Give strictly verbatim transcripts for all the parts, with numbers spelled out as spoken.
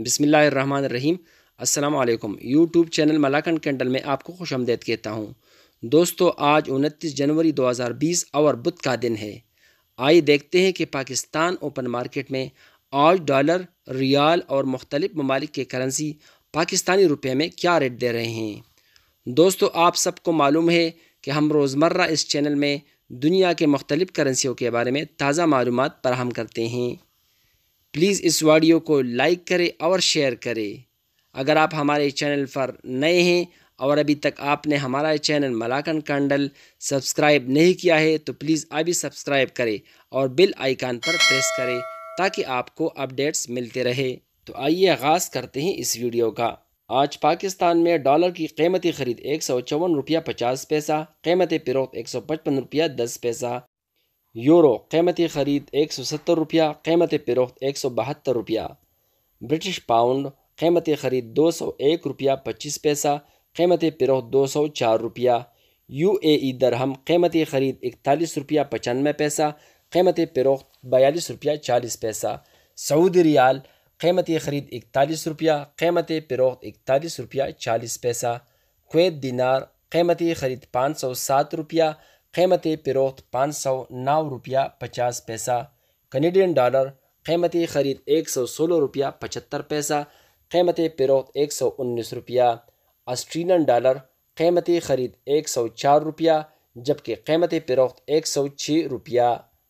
بسم اللہ الرحمن الرحیم۔ السلام علیکم۔ یوٹیوب چینل ملاکنڈ کینڈل میں آپ کو خوش آمدید کہتا ہوں۔ دوستو، آج انتیس جنوری دو ہزار بیس اور بدھ کا دن ہے۔ آئیے دیکھتے ہیں کہ پاکستان اوپن مارکیٹ میں آج ڈالر، ریال اور مختلف ممالک کے کرنسی پاکستانی روپے میں کیا ریٹ دے رہے ہیں۔ دوستو، آپ سب کو معلوم ہے کہ ہم روزمرہ اس چینل میں دنیا کے مختلف کرنسیوں کے بارے میں تازہ معلومات فراہم کرتے ہیں۔ پلیز اس ویڈیو کو لائک کریں اور شیئر کریں۔ اگر آپ ہمارے چینل پر نئے ہیں اور ابھی تک آپ نے ہمارا چینل ملاکنڈ کینڈل سبسکرائب نہیں کیا ہے تو پلیز ابھی سبسکرائب کریں اور بیل آئیکن پر پریس کریں تاکہ آپ کو اپڈیٹس ملتے رہے۔ تو آئیے آغاز کرتے ہیں اس ویڈیو کا۔ آج پاکستان میں ڈالر کی قیمتی خرید ایک سو چون روپیہ پچاس پیسہ، قیمت فروخت ایک سو پچپن روپیہ دس پیسہ۔ یورو قیمتی خرید ایک سو ستر روپیہ، قیمت فروخت ایک سو بہتر روپیہ۔ برٹش پاؤنڈ قیمتی خرید دو سو ایک روپیہ پچیس پیسہ، قیمت فروخت دو سو چار روپیہ۔ یو اے ای درہم قیمتی خرید اکتالیس روپیہ پچانوے پیسہ، قیمت فروخت بیالیس روپیہ چالیس پیسہ۔ سعودی ریال قیمتی خرید اکتالیس روپیہ، قیمت فروخت اکتالیس روپیہ چالیس پیسہ۔ کویت دینار قیمتی خرید پانچ سو سات روپیہ، قیمت فروخت پانچ سو نو روپیہ پچاس پیسہ۔ کنیڈین ڈالر قیمتی خرید ایک سو سولہ روپیہ پچہتر پیسہ، قیمت فروخت ایک سو انیس روپیہ۔ آسٹریلین ڈالر قیمتی خرید ایک سو چار روپیہ جبکہ قیمت فروخت ایک سو چھ روپیہ۔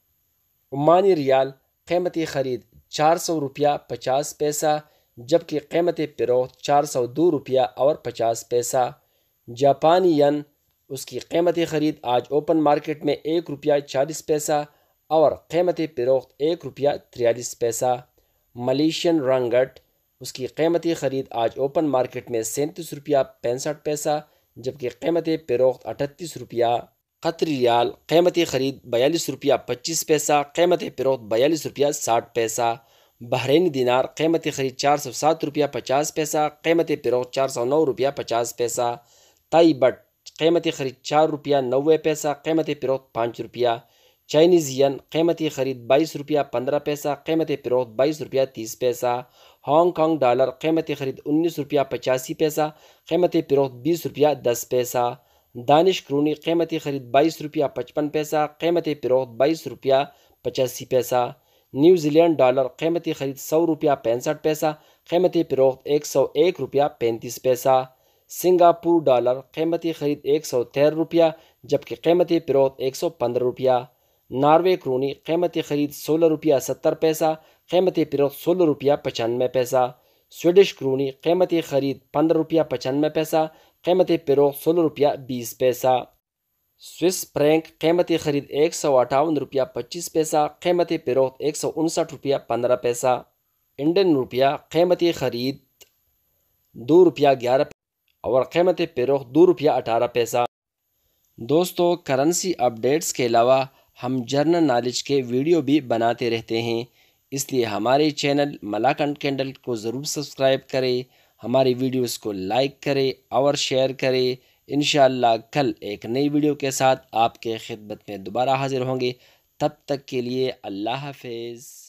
عمانی ریال قیمتی خرید چار سو روپیہ پچاس پیسہ جبکہ قیمت فروخت چار سو دو روپیہ اور پچاس پیسہ۔ جاپانی ین، اس کی قیمتی خرید آج اوپن مارکیٹ میں ایک روپیہ چالیس پیسہ اور قیمتی فروخت ایک روپیہ تریالیس پیسہ۔ ملیشین رنگٹ، اس کی قیمتی خرید آج اوپن مارکیٹ میں سینتیس روپیہ پینسٹھ پیسہ جبکہ قیمتی فروخت اٹھتیس روپیہ۔ قطری ریال قیمتی خرید بیالیس روپیہ پچیس پیسہ، قیمتی فروخت بیالیس روپیہ ساٹھ پیسہ۔ بحرینی دینار قیمتی خرید چار سو سات روپیہ پچاس پیسہ، قیمتی فروخت چار سو نو روپیہ پچاس پیسہ۔ تائی بٹ قیمتی خرید چار روپیہ نوے پیسہ، قیمتی فروخت پانچ روپیہ۔ چائنیز ین قیمتی خرید بائیس روپیہ پندرہ پیسہ، قیمتی فروخت بائیس روپیہ تیس پیسہ۔ ہانگ کانگ ڈالر قیمتی خرید انیس روپیہ پچاسی پیسہ، قیمتی فروخت بیس روپیہ دس پیسہ۔ دانش کرونی قیمتی خرید بائیس روپیہ پچپن پیسہ، قیمتی فروخت بائیس روپیہ پچاسی پیسہ۔ نیوزی لینڈ ڈالر قیمتی خرید سو روپیہ پینسٹھ پیسہ، قیمتی فروخت ایک سو ایک روپیہ پینتیس پیسہ۔ سنگاپور ڈالر قیمتی خرید ایک سو تیرہ روپیہ جبکہ قیمتی فروخت ایک سو پندرہ روپیہ۔ ناروے کرونی قیمتی خرید سولہ روپیہ ستر پیسہ، قیمتی فروخت سولہ روپیہ پچانوے پیسہ۔ سویڈش کرونی قیمتی خرید پندرہ روپیہ پچانوے پیسہ، قیمتی فروخت سولہ روپیہ بیس پیسہ۔ سوئس فرینک قیمتی خرید ایک سو اٹھاون روپیہ پچیس پیسہ، قیمتی فروخت ایک سو انسٹھ روپیہ پندرہ پیسہ۔ انڈین روپیہ قیمتی خرید دو روپیہ گیارہ پیسہ اور قیمتی فروخت دو روپیہ اٹھارہ پیسہ۔ دوستو، کرنسی اپڈیٹس کے علاوہ ہم جرنل نالج کے ویڈیو بھی بناتے رہتے ہیں، اس لیے ہمارے چینل ملاکنڈ کینڈل کو ضرور سبسکرائب کریں، ہماری ویڈیوز کو لائک کریں اور شیئر کریں۔ انشاءاللہ کل ایک نئی ویڈیو کے ساتھ آپ کے خدمت میں دوبارہ حاضر ہوں گے۔ تب تک کے لیے اللہ حافظ۔